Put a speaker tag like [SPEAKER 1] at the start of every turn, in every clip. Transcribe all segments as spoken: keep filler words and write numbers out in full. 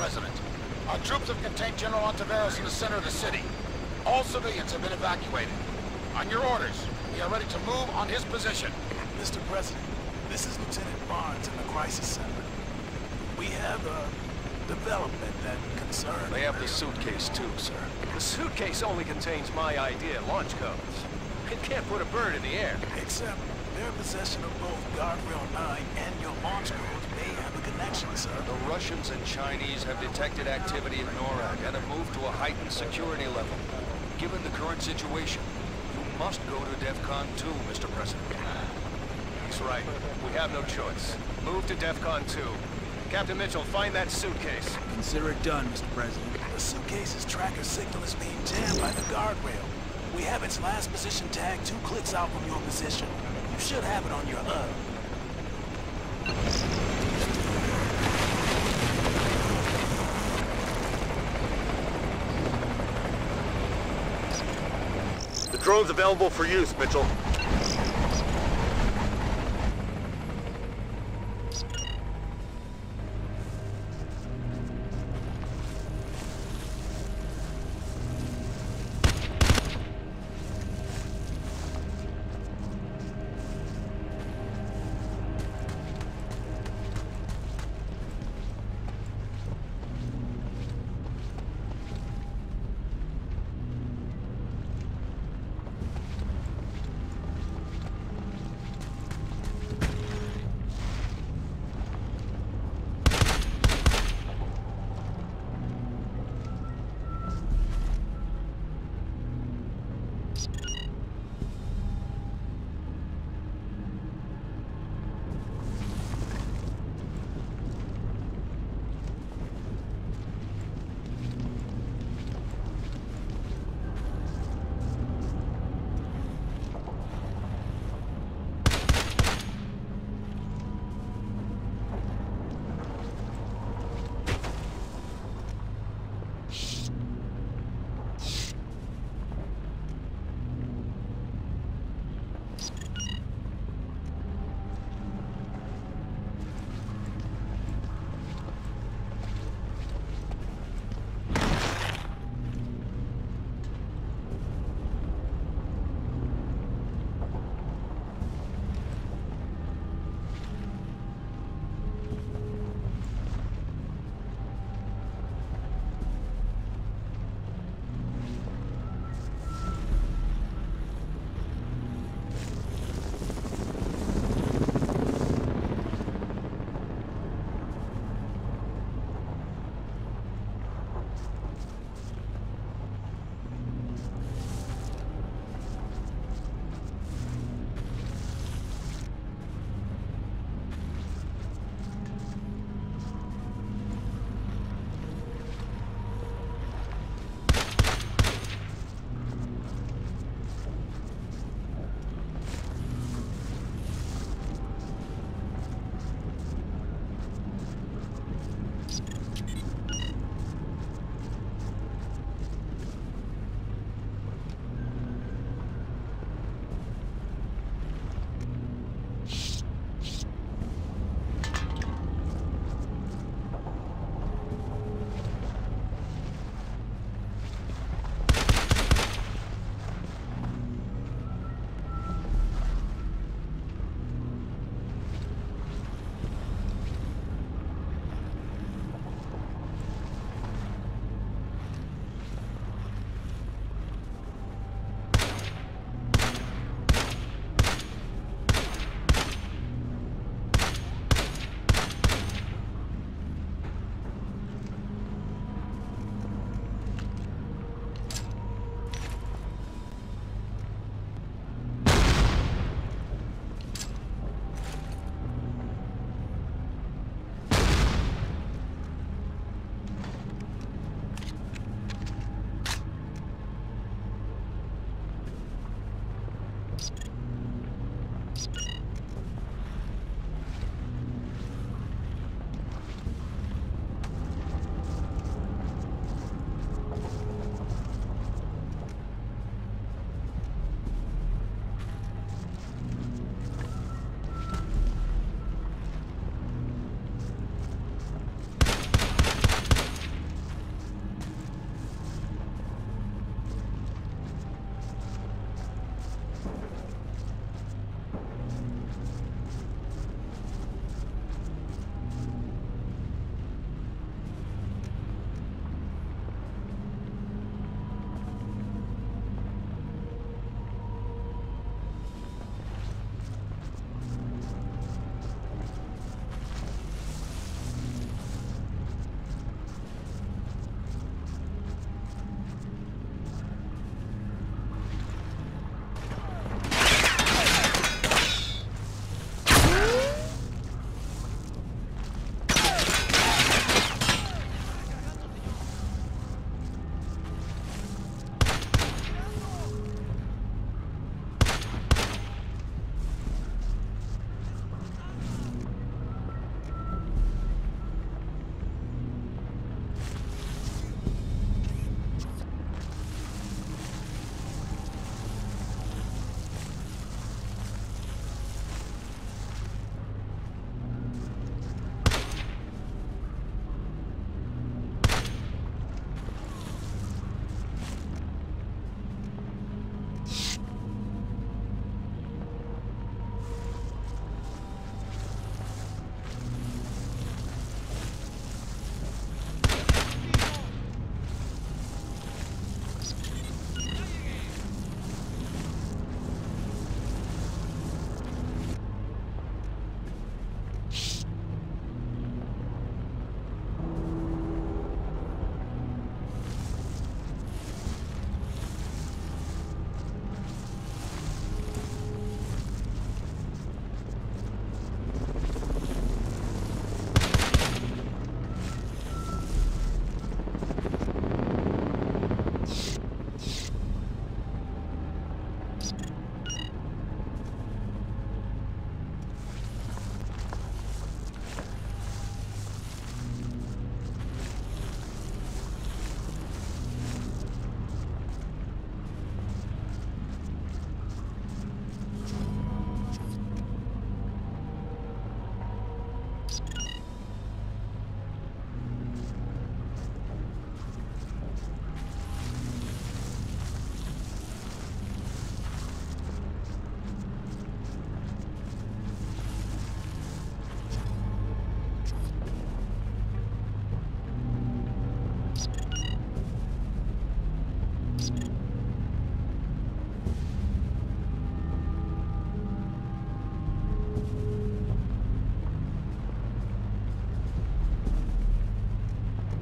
[SPEAKER 1] President. Our troops have contained General Ontiveros in the center of the city. All civilians have been evacuated. On your orders, we are ready to move on his position.
[SPEAKER 2] Mister President, this is Lieutenant Barnes in the Crisis Center. We have a development that concerns...
[SPEAKER 3] They have the suitcase too, sir.
[SPEAKER 4] The suitcase only contains my I D and launch codes. It can't put a bird in the air.
[SPEAKER 2] Except their possession of both Guardrail nine and your launch codes may have a connection, sir.
[SPEAKER 3] The Russians and Chinese have detected activity in NORAD and have moved to a heightened security level. Given the current situation, you must go to DEFCON two, Mister President.
[SPEAKER 4] He's right. We have no choice. Move to DEFCON two. Captain Mitchell, find that suitcase.
[SPEAKER 5] Consider it done, Mister President.
[SPEAKER 2] The suitcase's tracker signal is being jammed by the guardrail. We have its last position tag two clicks out from your position. You should have it on your H
[SPEAKER 6] U D. The drone's available for use, Mitchell.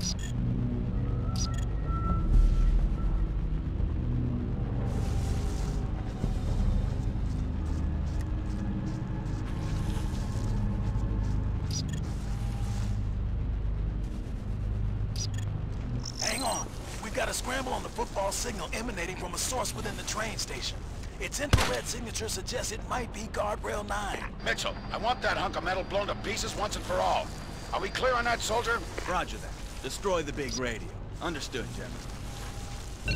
[SPEAKER 2] Hang on. We've got a scramble on the football signal emanating from a source within the train station. Its infrared signature suggests it might be Guardrail nine.
[SPEAKER 1] Mitchell, I want that hunk of metal blown to pieces once and for all. Are we clear on that, soldier?
[SPEAKER 5] Roger that. Destroy the big radio. Understood, General.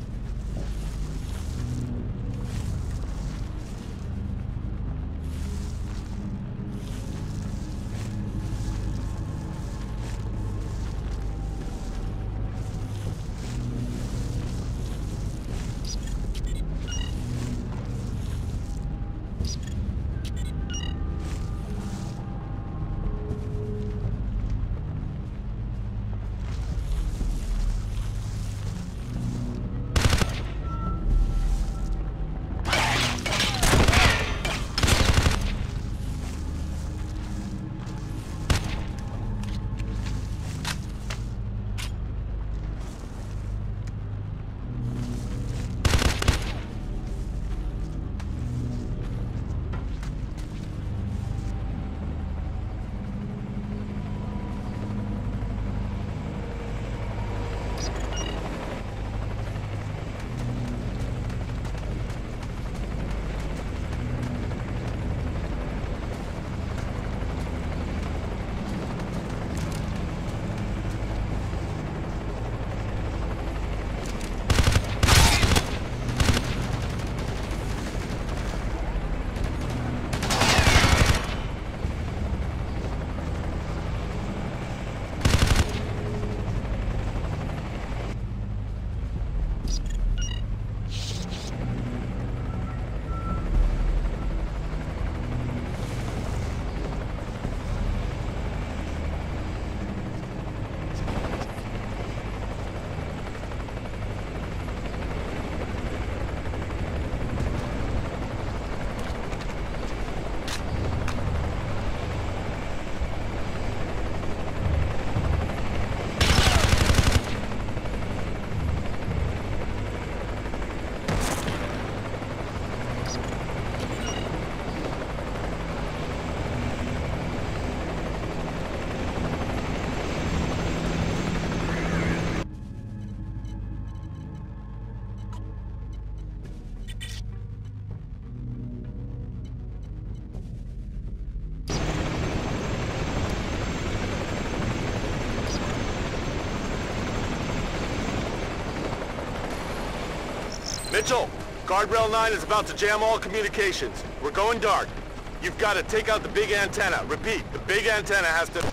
[SPEAKER 6] Mitchell, Guardrail nine is about to jam all communications. We're going dark. You've got to take out the big antenna. Repeat, the big antenna has to...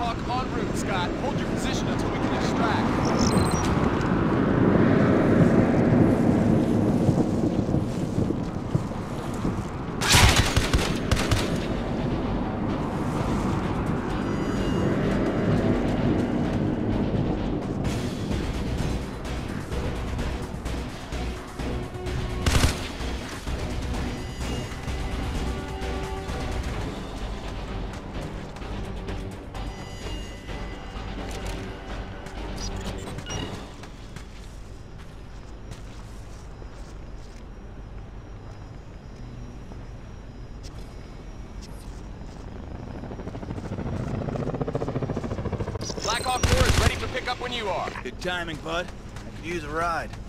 [SPEAKER 4] Blackhawk en route, Scott. Hold your position until we can extract. Blackhawk four is ready to pick up when you are.
[SPEAKER 5] Good timing, bud. I could use a ride.